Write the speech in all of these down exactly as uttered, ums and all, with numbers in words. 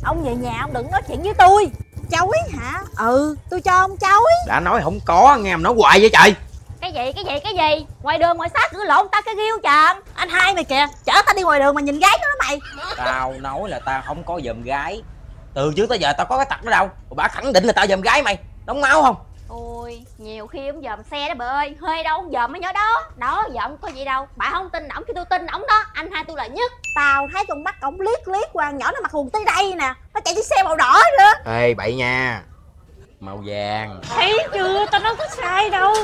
Ông về nhà ông đừng nói chuyện với tôi. Chối hả? Ừ, tôi cho ông chối. Đã nói không có, nghe em nói hoài vậy trời. Cái gì, cái gì, cái gì? Ngoài đường ngoài sát cứ lộn ta cái ghiêu trời. Anh hai mày kìa, chở tao đi ngoài đường mà nhìn gái nó mày. Tao nói là tao không có giùm gái. Từ trước tới giờ tao có cái tật đó đâu. Bà khẳng định là tao giùm gái mày. Đóng máu không? Ôi, nhiều khi ông dòm xe đó bà ơi. Hơi đâu ông dòm mấy nhỏ đó. Đó, dòm có gì đâu. Bà không tin ổng, cái tôi tin ổng đó. Anh hai tôi là nhất. Tao thấy con mắt ổng liếc liếc qua nhỏ nó mặc quần tới đây nè. Nó chạy chiếc xe màu đỏ nữa. Ê bậy nha. Màu vàng. Thấy chưa, tao nói có sai đâu.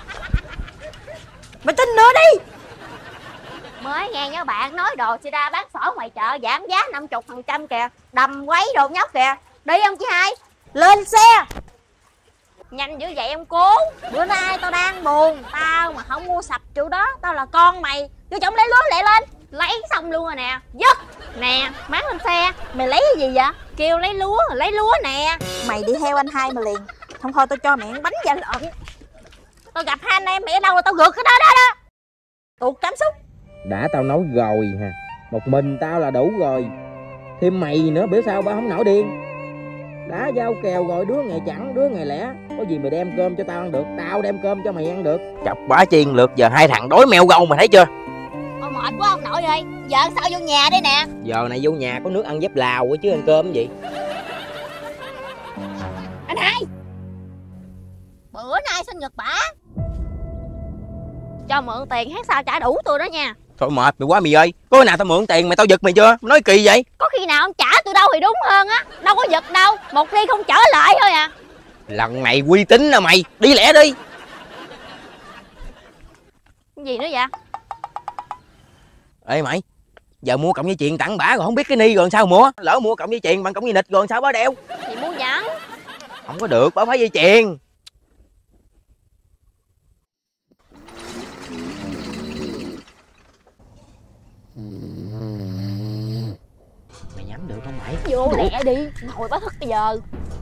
Mày tin nữa đi. Mới nghe nhớ bạn nói đồ sida bán sổ ngoài chợ giảm giá năm mươi phần trăm kìa. Đầm quấy đồ nhóc kìa. Đi không chị hai? Lên xe. Nhanh dữ vậy em cố. Bữa nay tao đang buồn. Tao mà không mua sập chỗ đó. Tao là con mày. Vô trọng lấy lúa lẹ lên. Lấy xong luôn rồi nè. Dứt. Nè máng lên xe. Mày lấy cái gì vậy? Kêu lấy lúa rồi lấy lúa nè. Mày đi theo anh hai mà liền. Không thôi tao cho mẹ bánh da lợn. Tao gặp hai anh em mẹ ở đâu là tao gượt cái đó đó đó. Tụt cảm xúc. Đã tao nói rồi ha. Một mình tao là đủ rồi. Thêm mày nữa biểu sao ba không nổi điên. Đã giao kèo rồi, đứa ngày chẳng đứa ngày lẻ. Có gì mày đem cơm cho tao ăn được, tao đem cơm cho mày ăn được. Chọc bá chiên lượt giờ hai thằng đối meo gâu mày thấy chưa? Ôi mệt quá ông nội ơi. Giờ sao vô nhà đây nè? Giờ này vô nhà có nước ăn dép Lào chứ ăn cơm gì. Anh hai, bữa nay sinh nhật bả, cho mượn tiền hát sao trả đủ tôi đó nha. Thôi mệt mày quá mày ơi. Có khi nào tao mượn tiền mày tao giật mày chưa? Mày nói kỳ vậy? Có khi nào ông trả tôi đâu thì đúng hơn á. Đâu có giật đâu. Một khi không trở lại thôi à. Lần này uy tín nè mày. Đi lẹ đi. Cái gì nữa vậy? Ê mày, giờ mua cộng dây chuyền tặng bả rồi không biết cái ni rồi sao mua. Lỡ mua cộng dây chuyền bằng cộng dây nịch rồi sao bả đeo? Thì mua nhẫn. Không có được, bả phải dây chuyền. Mày nhắm được không mày? Vô lẹ đi. Ngồi báo thức bây giờ.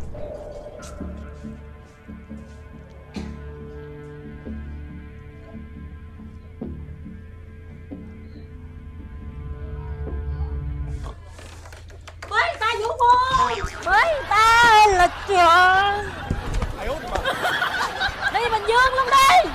Với ta Vũ Môn. Với ta là trời. Đi Bình Dương luôn đi.